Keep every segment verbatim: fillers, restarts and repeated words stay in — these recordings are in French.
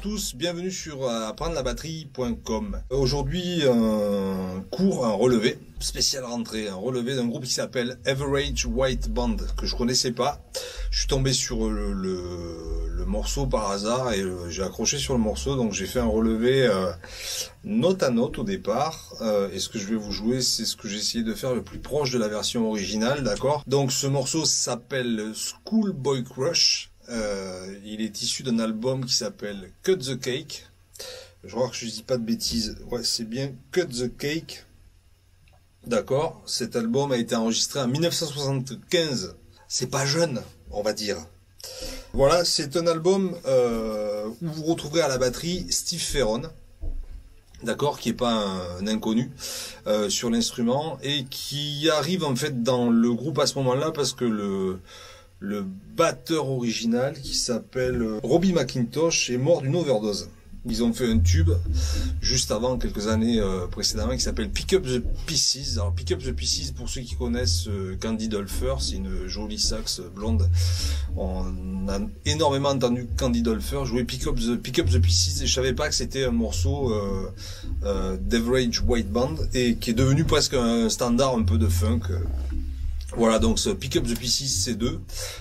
tous, bienvenue sur apprendre la batterie point com. Aujourd'hui, un cours, un relevé, spécial rentrée, un relevé d'un groupe qui s'appelle Average White Band, que je connaissais pas. Je suis tombé sur le, le, le morceau par hasard et j'ai accroché sur le morceau, donc j'ai fait un relevé euh, note à note au départ. Euh, et ce que je vais vous jouer, c'est ce que j'ai essayé de faire le plus proche de la version originale, d'accord? Donc ce morceau s'appelle Schoolboy Crush. Euh, il est issu d'un album qui s'appelle Cut the Cake. Je crois que je dis pas de bêtises. Ouais, c'est bien Cut the Cake. D'accord. Cet album a été enregistré en mille neuf cent soixante-quinze. C'est pas jeune, on va dire. Voilà, c'est un album euh, où vous retrouverez à la batterie Steve Ferron. D'accord, qui est pas un, un inconnu euh, sur l'instrument et qui arrive en fait dans le groupe à ce moment-là parce que le Le batteur original, qui s'appelle Robbie McIntosh, est mort d'une overdose. Ils ont fait un tube juste avant, quelques années euh, précédemment, qui s'appelle Pick Up the Pieces. Alors Pick Up the Pieces, pour ceux qui connaissent euh, Candy Dulfer, c'est une jolie sax blonde. On a énormément entendu Candy Dulfer jouer Pick Up the Pick Up the Pieces, et je savais pas que c'était un morceau euh, euh, d'Average White Band et qui est devenu presque un standard un peu de funk. Voilà, donc ce Pick Up the Pieces, c'est deux.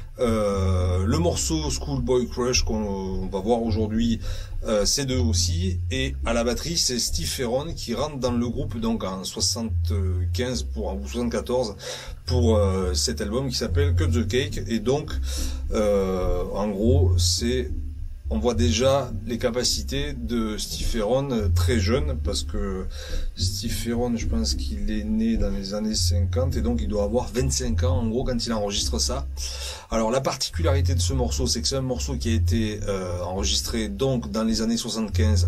Euh, le morceau Schoolboy Crush qu'on va voir aujourd'hui, euh, c'est deux aussi. Et à la batterie, c'est Steve Ferron qui rentre dans le groupe donc en soixante-quinze pour ou soixante-quatorze pour euh, cet album qui s'appelle Cut the Cake. Et donc, euh, en gros, c'est on voit déjà les capacités de Steve Ferron très jeune, parce que Steve Ferron, je pense qu'il est né dans les années cinquante, et donc il doit avoir vingt-cinq ans en gros quand il enregistre ça. Alors la particularité de ce morceau, c'est que c'est un morceau qui a été euh, enregistré donc dans les années soixante-quinze.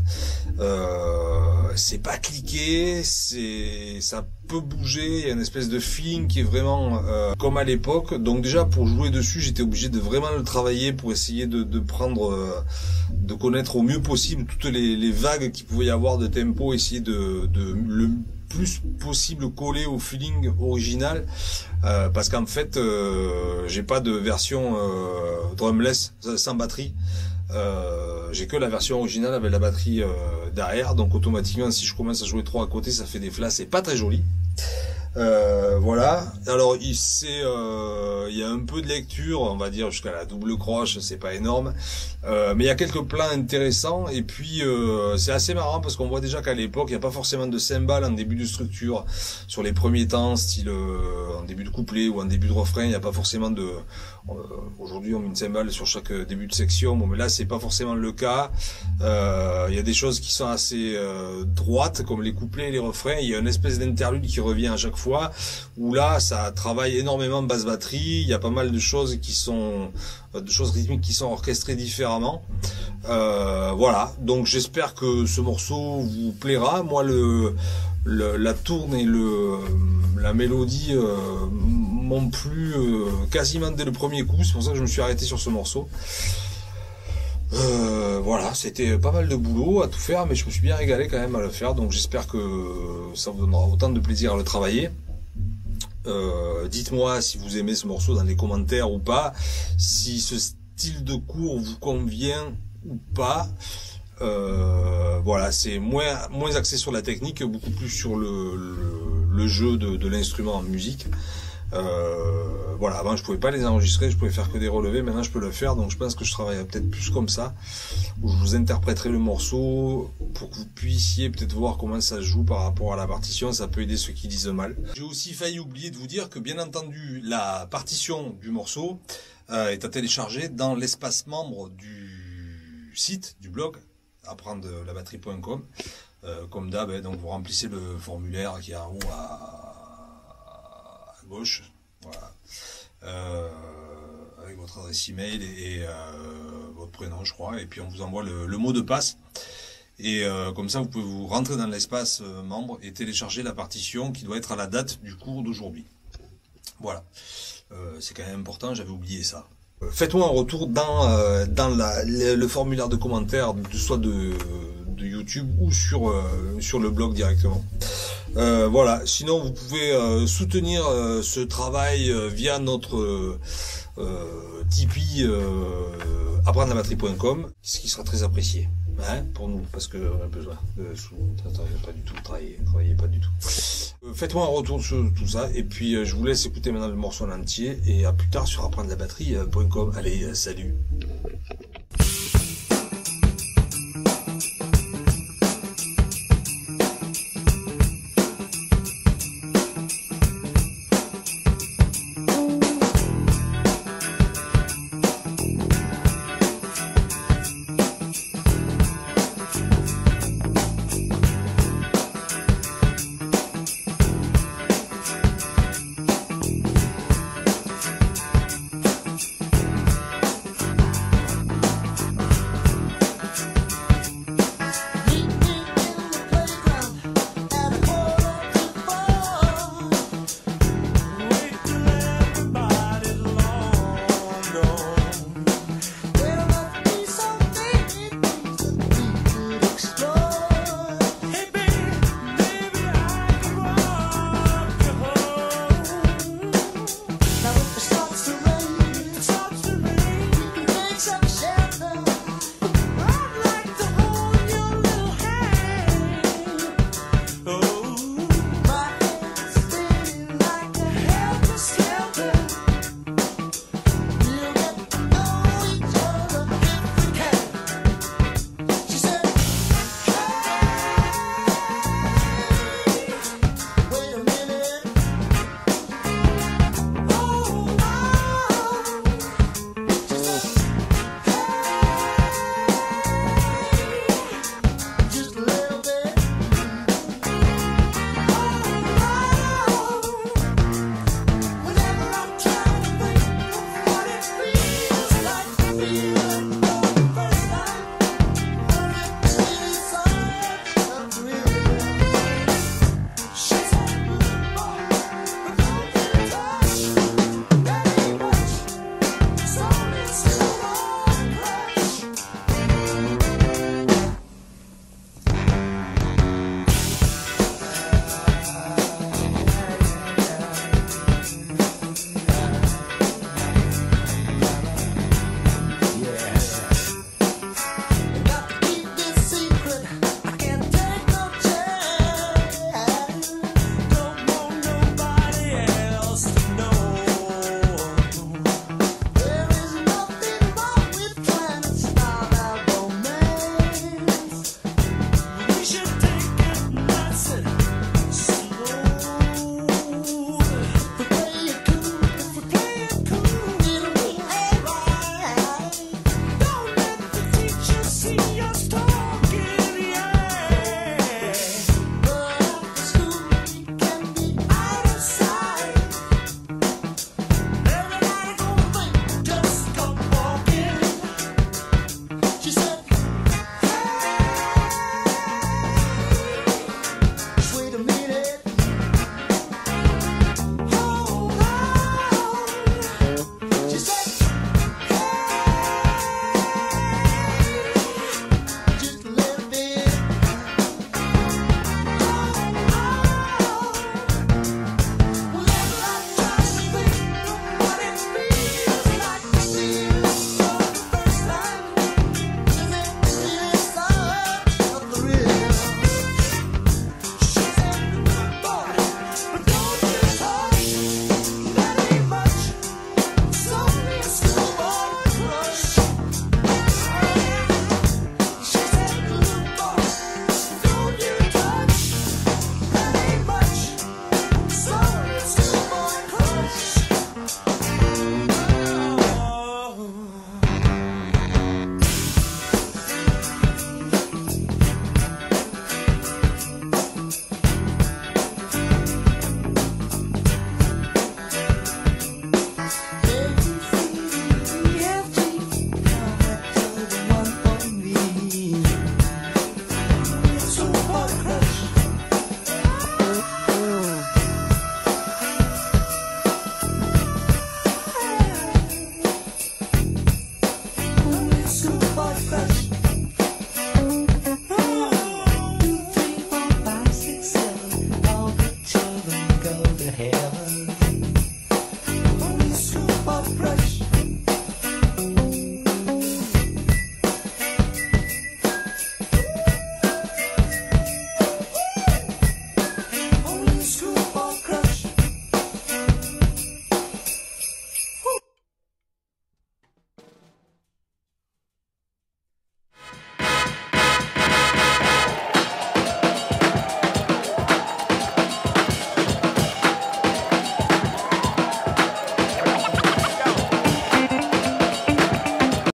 Euh, c'est pas cliqué, c'est ça peut bouger, il y a une espèce de feeling qui est vraiment euh, comme à l'époque. Donc déjà pour jouer dessus, j'étais obligé de vraiment le travailler pour essayer de, de prendre, euh, de connaître au mieux possible toutes les, les vagues qu'il pouvait y avoir de tempo, essayer de, de le plus possible coller au feeling original, euh, parce qu'en fait euh, j'ai pas de version euh, drumless sans batterie. Euh, j'ai que la version originale avec la batterie euh, derrière, donc automatiquement si je commence à jouer trop à côté, ça fait des flashs, c'est pas très joli. Euh, voilà. Alors il c'est euh, il y a un peu de lecture, on va dire jusqu'à la double croche, c'est pas énorme, euh, mais il y a quelques plans intéressants. Et puis euh, c'est assez marrant parce qu'on voit déjà qu'à l'époque il n'y a pas forcément de cymbales en début de structure sur les premiers temps, style euh, en début de couplet ou en début de refrain. Il n'y a pas forcément de euh, aujourd'hui on met une cymbale sur chaque début de section, bon mais là c'est pas forcément le cas. Euh, il y a des choses qui sont assez euh, droites comme les couplets et les refrains. Il y a une espèce d'interlude qui revient à chaque fois, où là ça travaille énormément basse batterie. Il y a pas mal de choses qui sont de choses rythmiques qui sont orchestrées différemment. Euh, voilà, donc j'espère que ce morceau vous plaira. Moi le, le la tourne et le la mélodie euh, m'ont plu euh, quasiment dès le premier coup. C'est pour ça que je me suis arrêté sur ce morceau. Euh, voilà, c'était pas mal de boulot à tout faire, mais je me suis bien régalé quand même à le faire, donc j'espère que ça vous donnera autant de plaisir à le travailler. Euh, dites-moi si vous aimez ce morceau dans les commentaires ou pas, si ce style de cours vous convient ou pas. Euh, voilà, c'est moins moins axé sur la technique, beaucoup plus sur le, le, le jeu de, de l'instrument en musique. Euh, voilà, avant je pouvais pas les enregistrer, je pouvais faire que des relevés, maintenant je peux le faire, donc je pense que je travaillerai peut-être plus comme ça, où je vous interpréterai le morceau pour que vous puissiez peut-être voir comment ça se joue par rapport à la partition. Ça peut aider ceux qui lisent mal. J'ai aussi failli oublier de vous dire que bien entendu la partition du morceau euh, est à télécharger dans l'espace membre du site, du blog apprendre la batterie point com, euh, comme d'hab, hein, donc vous remplissez le formulaire qui est en haut à gauche, voilà, euh, avec votre adresse email et, et euh, votre prénom je crois, et puis on vous envoie le, le mot de passe, et euh, comme ça vous pouvez vous rentrer dans l'espace euh, membre et télécharger la partition qui doit être à la date du cours d'aujourd'hui. Voilà, euh, c'est quand même important, j'avais oublié ça. Faites-moi un retour dans, euh, dans la, le, le formulaire de commentaires, soit de, de YouTube ou sur, euh, sur le blog directement. Euh, voilà, sinon vous pouvez euh, soutenir euh, ce travail euh, via notre euh, Tipeee, euh, apprendre la batterie point com, ce qui sera très apprécié. Hein, pour nous, parce que on a besoin de sous, pas du tout, travailler, travailler pas du tout. Euh, Faites-moi un retour sur tout ça, et puis euh, je vous laisse écouter maintenant le morceau en entier, et à plus tard sur apprendre la batterie point com. Allez, euh, salut.